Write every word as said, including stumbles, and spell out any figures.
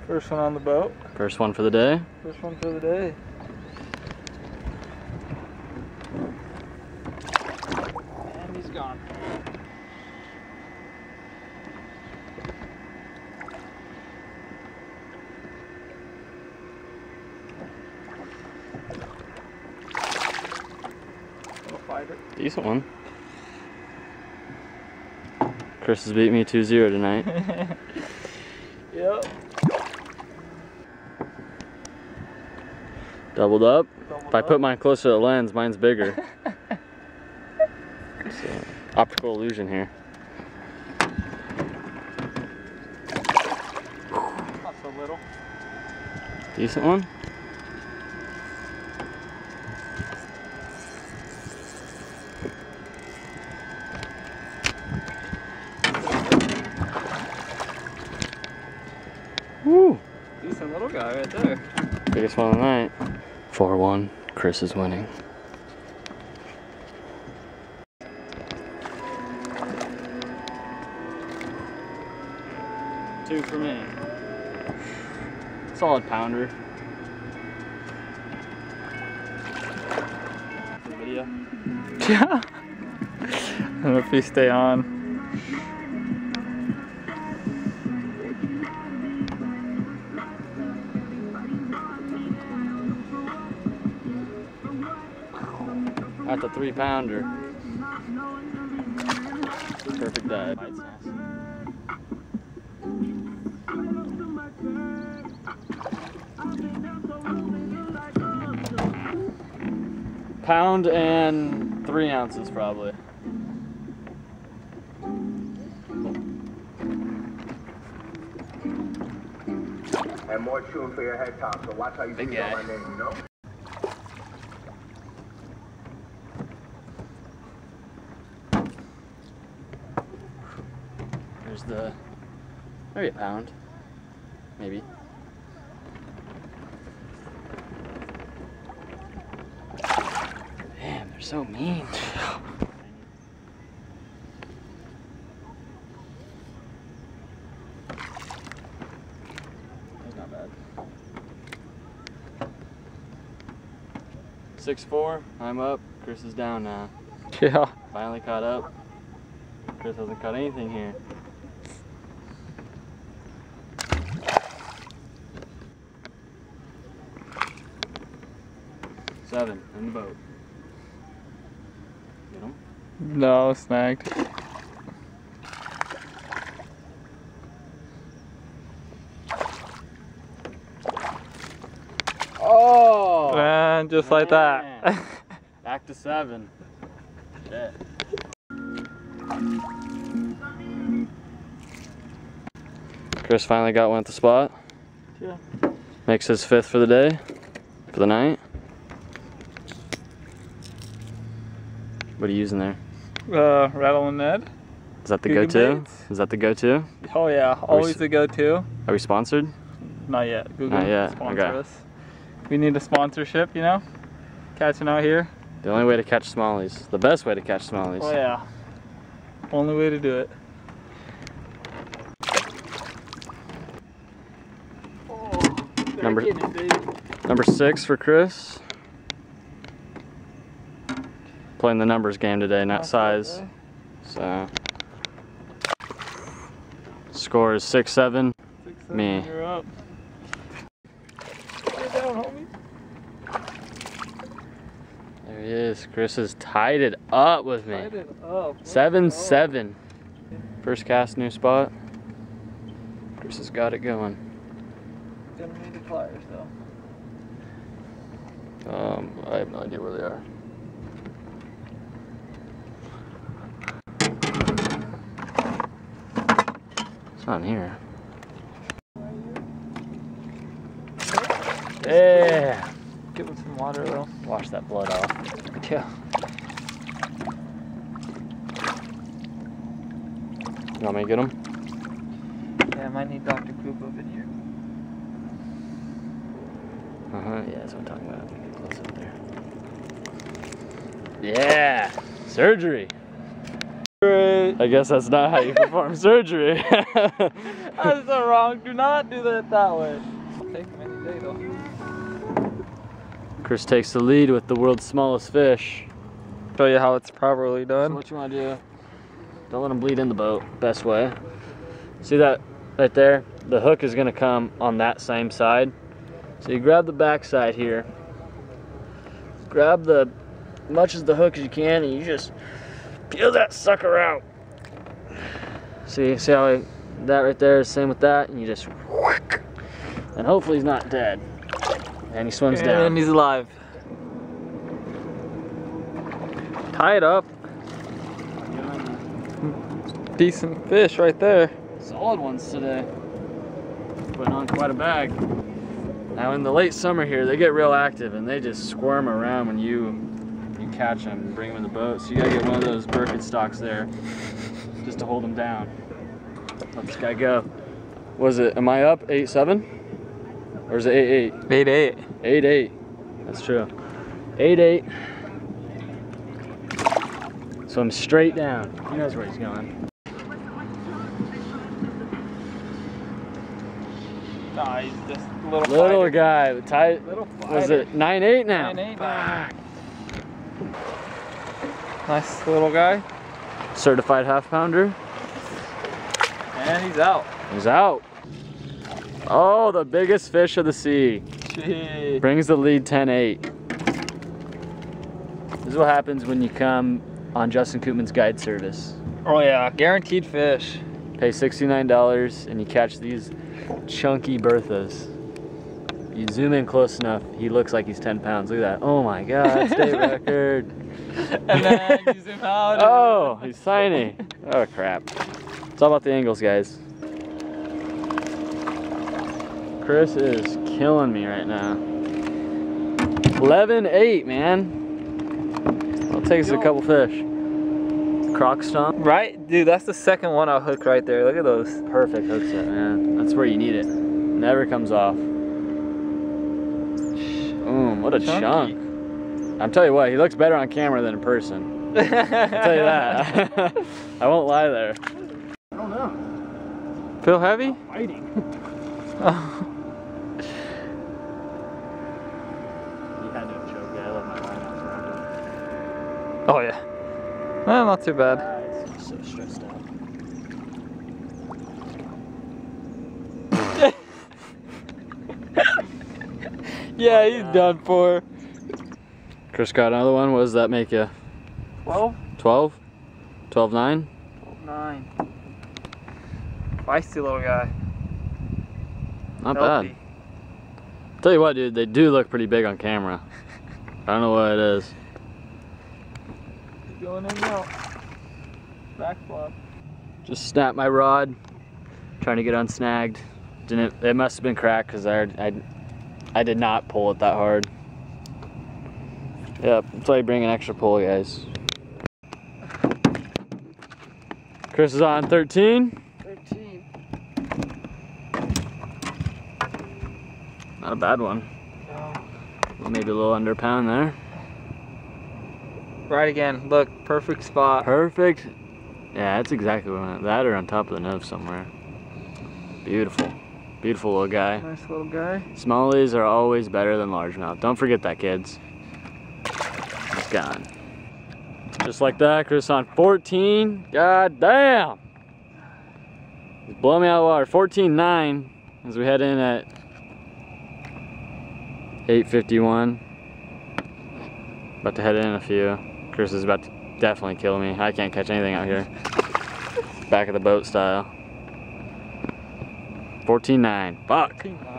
First one on the boat. First one for the day. First one for the day. And he's gone. Little fighter. Decent one. Chris has beat me two zero tonight. Yep. Doubled up. Doubled if I up. put mine closer to the lens, mine's bigger. So, optical illusion here. Not so little. Decent one. Woo! Decent little guy right there. Biggest one of the night. four one. Chris is winning. Two for me. Solid pounder. The video. Yeah. I don't know if you stay on. That's a three pounder. Perfect dive. Bites nice. Pound and three ounces probably. And more tune for your head top, so watch how you Big breathe on guy. my name, you know? There's the, maybe a pound, maybe. Damn, they're so mean. That's not bad. six four, I'm up, Chris is down now. Yeah. Finally caught up. Chris hasn't caught anything here. Seven in the boat. Get him? No, snagged. Oh! And just like that. Man. Back to seven. Shit. Chris finally got one at the spot. Yeah. Makes his fifth for the day, for the night. What are you using there? Uh, Rattle and Ned. Is that the Guggen go-to? baits. Is that the go-to? Oh yeah, always s- the go-to. Are we sponsored? Not yet. Google Not yet, sponsor okay. us. We need a sponsorship, you know? Catching out here. The only way to catch smallies. The best way to catch smallies. Oh yeah. Only way to do it. Oh, Number- back in it, baby. Number six for Chris. Playing the numbers game today, not size. So score is six seven. Six, seven, Me. You're up. Get down, homie. There he is. Chris has tied it up with me. Tied it up. Seven Let's go. seven. First cast, new spot. Chris has got it going. Gonna need the pliers though. Um, I have no idea where they are. It's not in here. Yeah. Give him some water though. Wash that blood off. Yeah. You want me to get them? Yeah, I might need Doctor Kubo in here. Uh huh. Yeah, that's what I'm talking about. Get close up there. Yeah. Surgery. Great. I guess that's not how you perform surgery. That's so wrong. Do not do that that way. I'll take him any day though. Chris takes the lead with the world's smallest fish. Show you how it's properly So done. what you want to do, don't let them bleed in the boat, best way. See that right there? The hook is going to come on that same side. So you grab the back side here, grab the much as the hook as you can, and you just peel that sucker out. See, see how I, that right there is same with that, and you just whack, and hopefully he's not dead. And he swims And down. he's alive. Tie it up. Decent fish right there. Solid ones today. Putting on quite a bag. Now in the late summer here, they get real active and they just squirm around when you you catch them and bring them in the boat. So you gotta get one of those Birkenstocks there just to hold them down. Let this guy go. Was it, am I up eight seven? Or is it eight eight? eight eight. eight eight. That's true. eight eight. So I'm straight down. He knows where he's going. Nah, he's just a little Little fighter. guy, tight. Little Was fighter. it nine eight now? nine eight now. Nice little guy. Certified half pounder. And he's out. He's out. Oh, the biggest fish of the sea. Gee. Brings the lead ten eight. This is what happens when you come on Justin Koopman's guide service. Oh yeah, guaranteed fish. Pay sixty-nine dollars and you catch these chunky Berthas. You zoom in close enough, he looks like he's ten pounds. Look at that. Oh my God, state record. And then you zoom out. Oh, he's tiny. Oh crap. It's all about the angles, guys. Chris is killing me right now. eleven eight, man. I'll take us a couple fish. Croc stomp. Right? Dude, that's the second one I'll hook right there. Look at those. Perfect hook set, man. That's where you need it. Never comes off. Boom, what a Chunky. chunk. I'm telling you what, he looks better on camera than in person. I'll tell you that. I won't lie there. I don't know. Feel heavy? Fighting. Oh. You had to choke. Yeah, I love my line around Oh yeah. Well, not too bad. It's so stressed out. Yeah, he's done for. Chris got another one. What does that make you? twelve? twelve? twelve nine? nine. Feisty little guy. Not Healthy. bad. Tell you what, dude, they do look pretty big on camera. I don't know what it is. Going in and out. Back flop. Just snapped my rod, trying to get unsnagged. Didn't. It must have been cracked because I, I, I did not pull it that hard. Yep, that's why you bring an extra pull, guys. Chris is on thirteen. thirteen. Not a bad one. No. Maybe a little under a pound there. Right again. Look, perfect spot. Perfect. Yeah, that's exactly what I want. That or on top of the nose somewhere. Beautiful. Beautiful little guy. Nice little guy. Smallies are always better than largemouth. Don't forget that, kids. He's gone. Just like that, Chris on fourteen. God damn! He's blowing me out of the water. fourteen nine as we head in at eight fifty-one. About to head in a few. Chris is about to definitely kill me. I can't catch anything out here. Back of the boat style. fourteen nine. Fuck.